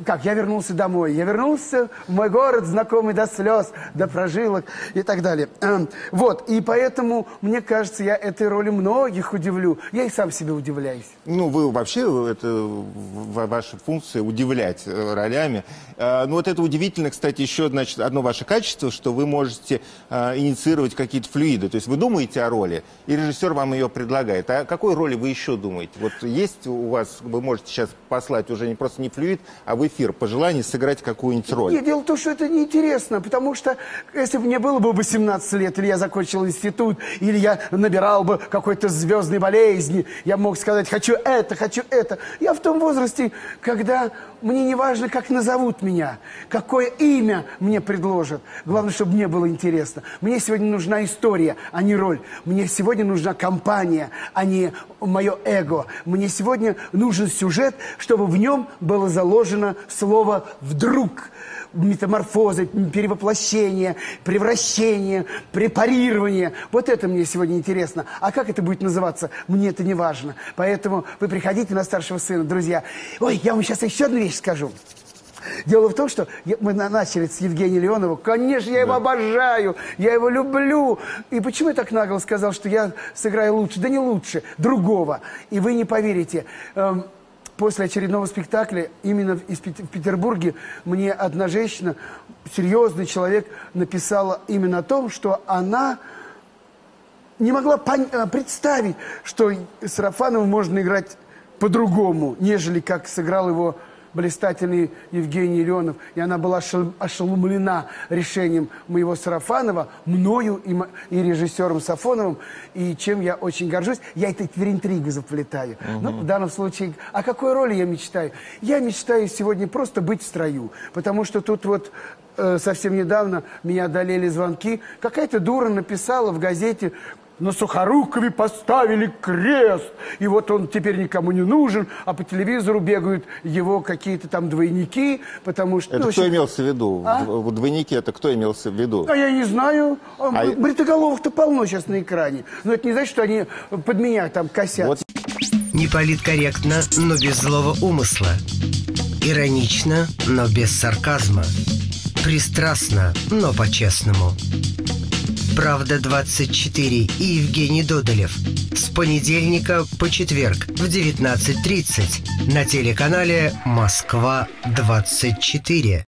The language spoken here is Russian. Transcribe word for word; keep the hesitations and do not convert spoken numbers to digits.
как, я вернулся домой. Я вернулся в мой город, знакомый до слез, до прожилок и так далее. Вот, и поэтому, мне кажется, я этой роли многих удивлю. Я и сам себе удивляюсь. Ну, вы вообще, это ваша функция удивлять ролями. Ну, вот это удивительно, кстати, еще, значит, одно ваше качество, что вы можете инициировать какие-то флюиды. То есть вы думаете о роли, и режиссер вам ее предлагает. А о какой роли вы еще думаете? Вот есть у вас, вы можете сейчас послать уже не просто не флюид, а в эфир по желанию сыграть какую-нибудь роль? Нет, дело в том, что это неинтересно, потому что если бы мне было бы восемнадцать лет, или я закончил институт, или я набирал бы какой-то звездной болезни, я мог сказать, хочу это, хочу это. Я в том возрасте, когда мне не важно, как назовут меня, какое имя мне предложат. Главное, чтобы мне было интересно. Мне сегодня нужна история, а не роль. Мне сегодня нужна компания, а не мое эго. Мне сегодня нужен сюжет, чтобы в нем было заложено слово «вдруг». Метаморфозы, перевоплощение, превращение, препарирование. Вот это мне сегодня интересно. А как это будет называться, мне это не важно. Поэтому вы приходите на старшего сына, друзья. Ой, я вам сейчас еще одну вещь скажу. Дело в том, что мы начали с Евгения Леонова. Конечно, я его да. обожаю, я его люблю. И почему я так нагло сказал, что я сыграю лучше? Да не лучше, другого. И вы не поверите... После очередного спектакля именно в Петербурге мне одна женщина, серьезный человек, написала именно о том, что она не могла представить, что Сарафанову можно играть по-другому, нежели как сыграл его блистательный Евгений Леонов. И она была ошеломлена решением моего Сарафанова, мною и, и режиссером Сафоновым, и чем я очень горжусь. Я это в интригу заплетаю. Угу. Ну, в данном случае, о какой роли я мечтаю? Я мечтаю сегодня просто быть в строю, потому что тут вот э, совсем недавно меня одолели звонки. Какая-то дура написала в газете: на Сухорукове поставили крест, и вот он теперь никому не нужен, а по телевизору бегают его какие-то там двойники, потому что... Это ну, кто общем... имелся в виду? А? Двойники это кто имелся в виду? А я не знаю. А... Бритоголовых-то полно сейчас на экране. Но это не значит, что они под меня там косят. Вот. Не политкорректно, но без злого умысла. Иронично, но без сарказма. Пристрастно, но по-честному. «Правда двадцать четыре» и Евгений Додолев. С понедельника по четверг в девятнадцать тридцать на телеканале «Москва двадцать четыре».